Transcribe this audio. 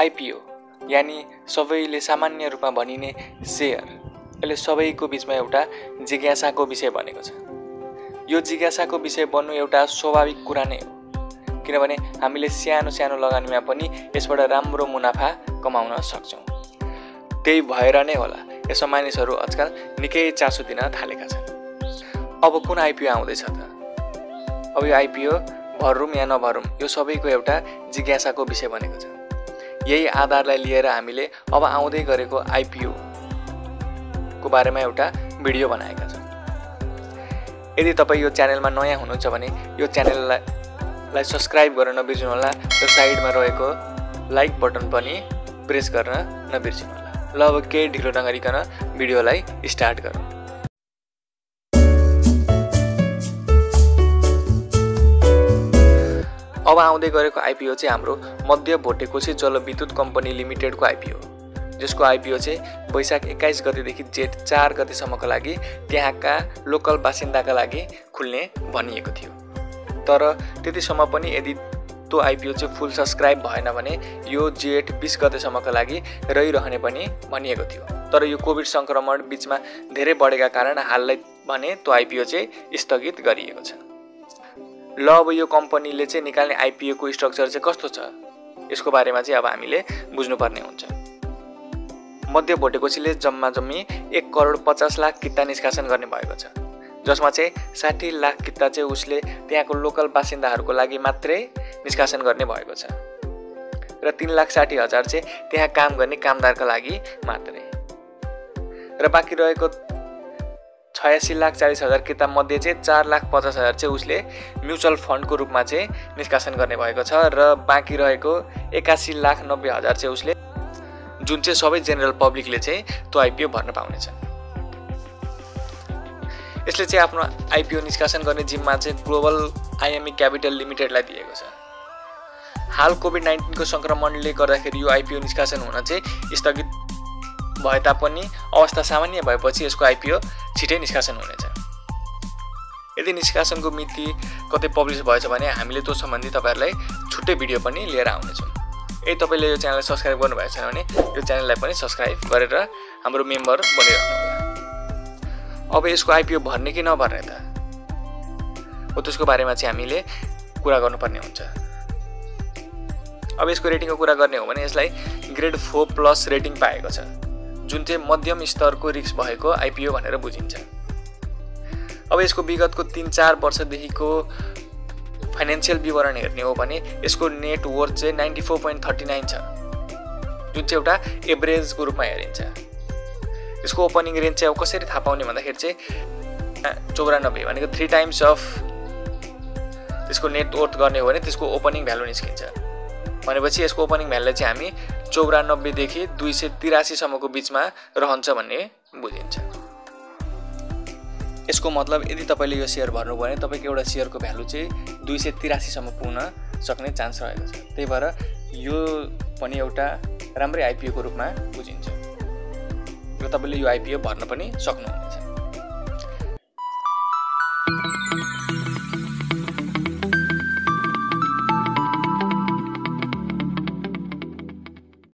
IPO यानी सबैले सामान्य रूपमा भनिने सेयर, यसले सबैको बिचमा एउटा जिज्ञासाको विषय बनेको छ। यो जिज्ञासाको विषय बन्नु एउटा स्वाभाविक कुरा नै हो, किनभने हामीले सानो सानो लगानीमा पनि यसबाट राम्रो मुनाफा कमाउन सक्छौँ। त्यही भएर नै होला यसमा मानिसहरू आजकल निकै चासो दिन थालेका छन्। अब कुन आइपिओ आउँदैछ त? अब यो आइपिओ भरौँ या नभरौँ यो सबैको एउटा जिज्ञासाको विषय बनेको छ। यही आधारलाई लिएर हामीले अब आउँदै गरेको आइपिओ को बारेमा एउटा भिडियो बनाएका छौँ। यदि तपाईँ यो च्यानलमा नयाँ हुनुहुन्छ भने यो च्यानललाई सब्सक्राइब गर्न नबिर्सनुहोला र साइडमा रहेको लाइक बटन पनि प्रेस गर्न नबिर्सनुहोला। ल अब केही ढिलो नगरिकन भिडियोलाई स्टार्ट गरौँ। अब आउँदै गरेको आइपिओ चाहिँ हाम्रो मध्य भोटेकोशी जलविद्युत कम्पनी लिमिटेडको आइपिओ, जसको आइपिओ चाहिँ वैशाख 21 गतेदेखि जेठ 4 गतेसम्मको लागि त्यहाँका लोकल बासिन्दाका लागि खुल्ने भनिएको थियो। तर त्यतिसम्म पनि यदि त्यो आइपिओ चाहिँ फुल सब्सक्राइब भएन भने यो जेठ 20 गतेसम्मको लागि रहिरहने पनि भनिएको थियो। तर यो कोभिड सङ्क्रमण बिचमा धेरै बढेका कारण हाललाई भने त्यो आइपिओ चाहिँ स्थगित गरिएको छ। ल अब यो कम्पनीले चाहिँ निकाल्ने आइपिओ को स्ट्रक्चर चाहिँ कस्तो छ यसको बारेमा चाहिँ अब हामीले बुझ्नुपर्ने हुन्छ। मध्य भोटेकोशीले जम्मी 1 करोड 50 लाख किता निष्कासन गर्ने भएको छ, जसमा चाहिँ 60 लाख किता चाहिँ उसले त्यहाँको लोकल बासिन्दाहरूको लागि मात्रै निष्कासन गर्ने भएको छ र 3,60,000 चाहिँ त्यहाँ काम गर्ने कामदारका लागि मात्रै, र बाँकी रहेको 86,40,000 किता मध्ये चाहिँ 4,50,000 चाहिँ उसले म्युचुअल फन्डको रूपमा चाहिँ निष्कासन गर्ने भएको छ र बाँकी रहेको 81,90,000 चाहिँ उसले जुन चाहिँ सबै जेनरल पब्लिकले चाहिँ त्यो आइपिओ भर्न पाउनेछ। यसले चाहिँ आफ्नो आइपिओ निष्कासन गर्ने जिम्मा चाहिँ ग्लोबल आइएमई क्यापिटल लिमिटेडलाई दिएको छ। हाल कोभिड-19 को सङ्क्रमणले गर्दाखेरि यो आइपिओ निष्कासन हुन चाहिँ स्थगित भए तापनि अवस्था सामान्य भएपछि यसको आइपिओ छिटै निष्कासन हुनेछ। यदि निष्कासनको मिति कतै पब्लिस भएछ भने हामीले त्यो सम्बन्धी तपाईहरुलाई छुट्टै भिडियो पनि लिएर आउनेछौँ। यदि तपाईले यो च्यानललाई सब्स्क्राइब गर्नुभएको छैन भने यो च्यानललाई पनि सब्स्क्राइब गरेर हाम्रो मेम्बर बनिरहनुहोला। अब यसको आइपिओ भर्ने कि नभर्ने त हो त्यसको बारेमा चाहिँ हामीले कुरा गर्नुपर्ने हुन्छ। अब यसको रेटिङको कुरा गर्ने हो भने यसलाई ग्रेड 4+ रेटिङ पाएको छ, जुन चाहिँ मध्यम स्तरको रिस्क भएको आइपिओ भनेर बुझिन्छ। अब यसको विगतको 3-4 वर्षदेखिको फाइनान्शियल विवरण हेर्ने हो भने यसको नेट वर्थ चाहिँ 94.39 छ, जुन चाहिँ एउटा एभरेजको रूपमा हेरिन्छ। यसको ओपनिङ रेन्ज चाहिँ अब कसरी थाहा पाउने भन्दाखेरि चाहिँ 94 भनेको 3 टाइम्स अफ त्यसको नेट वर्थ गर्ने हो भने त्यसको ओपनिङ भ्यालु निस्किन्छ। भनेपछि यसको ओपनिङ भ्यालुलाई चाहिँ हामी 94 देखि 283 सम्मको बिचमा रहन्छ भन्ने बुझिन्छ। यसको मतलब यदि तपाईले यो शेयर भर्नु भने तपाईको एउटा शेयरको भ्यालु चाहिँ 283 सम्म पुग्न सक्ने चान्स रहेको छ। त्यही भएर यो पनि एउटा राम्रै आइपिओ को रूपमा बुझिन्छ र तपाईले यो आइपिओ भर्न पनि सक्नुहुनेछ।